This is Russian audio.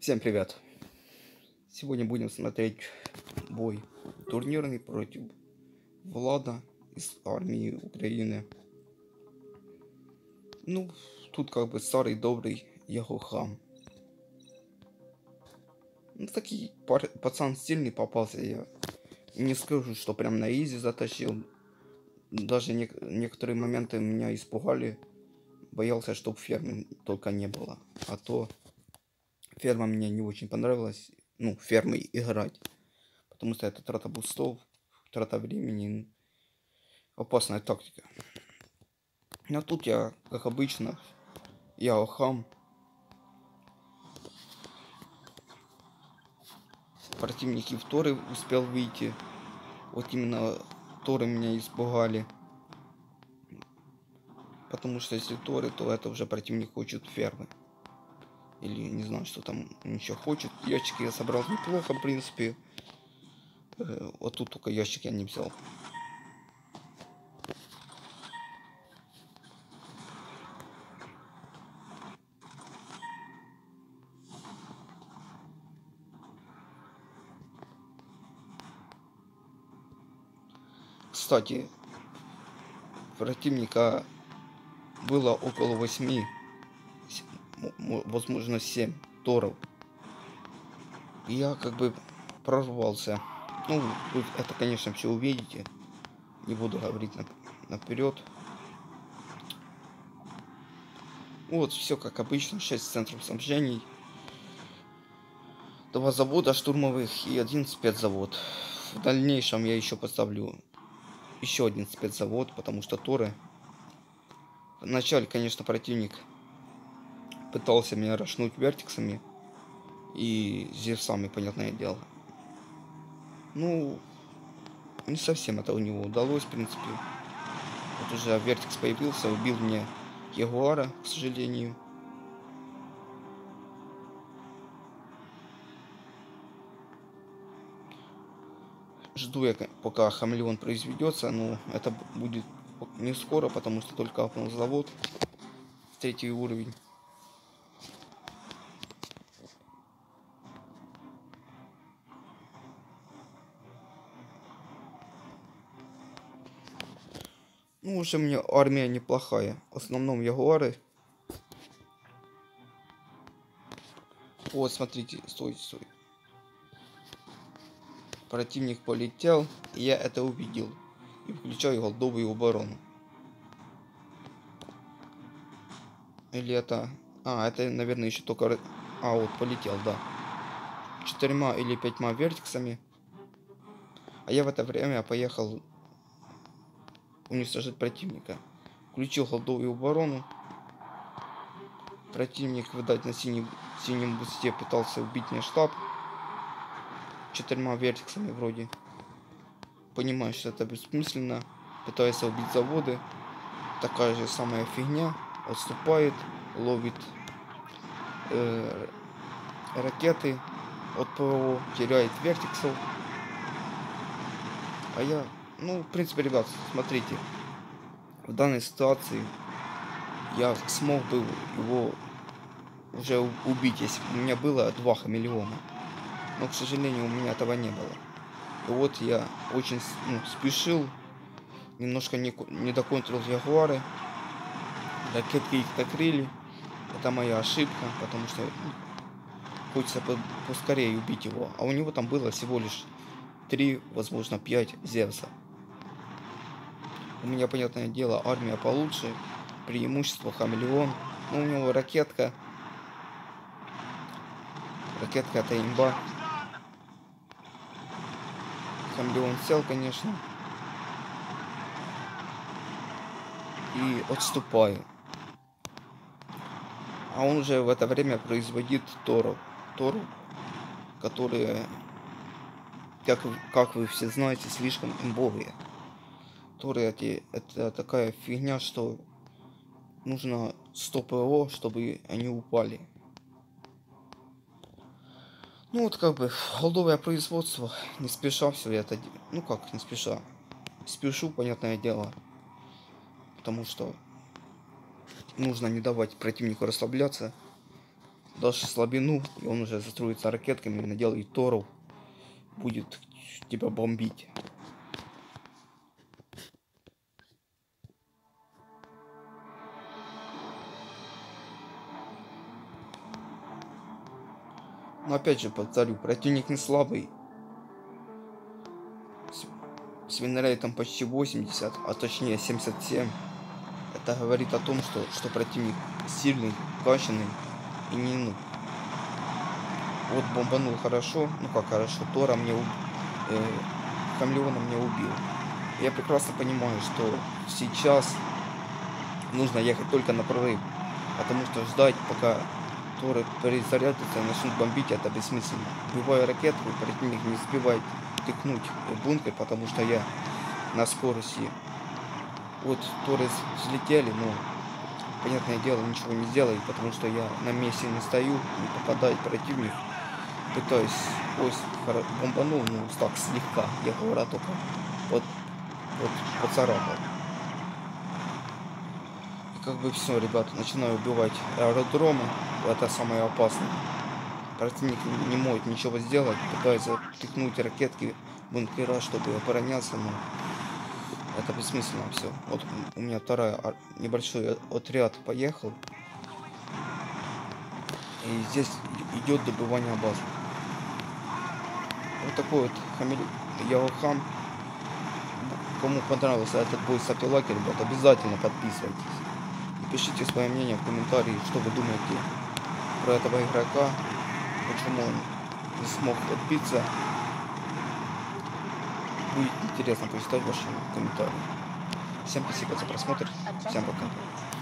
Всем привет! Сегодня будем смотреть бой турнирный против Влада из армии Украины. Ну, тут как бы старый добрый Ягухам. Ну, такой пацан стильный попался. Я не скажу, что прям на изи затащил. Даже некоторые моменты меня испугали. Боялся, чтобы фермы только не было. А то ферма мне не очень понравилась. Ну, фермой играть. Потому что это трата бустов, трата времени, опасная тактика. А тут я, как обычно, я хам. Противники в торы успел выйти. Вот именно торы меня испугали. Потому что если торы, то это уже противник хочет фермы. Или не знаю, что там еще хочет. Ящики я собрал неплохо, в принципе. Вот тут только ящик я не взял. Кстати, противника было около 8, возможно 7 торов. И я как бы прорвался. Ну, вы это, конечно, все увидите. Не буду говорить наперед. Вот, все как обычно. 6 центров снабжений. 2 завода штурмовых и 1 спецзавод. В дальнейшем я еще поставлю еще один спецзавод, потому что торы. Вначале, конечно, противник пытался меня рашнуть вертексами и зевсами, понятное дело. Ну, не совсем это у него удалось, в принципе. Вот уже вертекс появился, убил мне Ягуара, к сожалению. Жду я, пока хамелеон произведется, но это будет не скоро, потому что только апнул завод. 3-й уровень. Ну, уже у меня армия неплохая. В основном ягуары. Вот, смотрите, стой. Противник полетел, и я это увидел. И включаю голдовую оборону. Или это... это, наверное, еще только... вот, полетел, да. 4 или 5 вертексами. А я в это время поехал уничтожить противника. Включил голдовую оборону. Противник, видать, на синем бусте пытался убить мне штаб. 4 вертексами вроде. Понимаю, что это бессмысленно. Пытается убить заводы. Такая же самая фигня. Отступает, ловит ракеты от ПВО, теряет вертексов. А я, ну, в принципе, ребят, смотрите. В данной ситуации я смог бы его уже убить, если бы у меня было 2 хамелеона. Но, к сожалению, у меня этого не было. И вот я очень спешил. Немножко не доконтрил ягуары. Ракетки их накрыли. Это моя ошибка, потому что хочется поскорее убить его. А у него там было всего лишь 3, возможно 5 Зевса. У меня, понятное дело, армия получше. Преимущество хамелеон. Но у него ракетка. Ракетка это имба. Хамелеон сел, конечно. И отступаю. А он уже в это время производит торов, которые, как вы все знаете, слишком имбовые. Торы это такая фигня, что нужно 100 ПО, чтобы они упали. Ну вот как бы голдовое производство, не спеша все это, ну как не спеша, спешу, понятное дело, потому что нужно не давать противнику расслабляться, дашь слабину, и он уже застроится ракетками, наделает торов, будет тебя бомбить. Но опять же повторю, противник не слабый. С винрейтом почти 80, а точнее 77. Это говорит о том, что противник сильный, качанный и не ну. Вот бомбанул хорошо, ну как хорошо, Тора мне Хамелеона мне убил. Я прекрасно понимаю, что сейчас нужно ехать только на прорыв, потому что ждать, пока Торы перезарядятся и начнут бомбить, это бессмысленно. Убивая ракетку, противник не успевает тыкнуть бункер, потому что я на скорости. Вот Торы взлетели, но, понятное дело, ничего не сделали, потому что я на месте не стою, не попадает противник. Пытаюсь ось бомбанул, ну так слегка, я говорю, только поцарапал. И как бы все, ребята, начинаю убивать аэродромы, это самое опасное. Противник не может ничего сделать, пытается тыкнуть ракетки бункера, чтобы обороняться, но это бессмысленно все. Вот у меня вторая небольшой отряд поехал. И здесь идет добывание базы. Вот такой вот Яохам. Кому понравился этот бой с Апилаки, ребят, обязательно подписывайтесь. И пишите свое мнение в комментарии, что вы думаете про этого игрока, почему он не смог отбиться. Будет интересно почитать ваши комментарии. Всем спасибо за просмотр. Всем пока.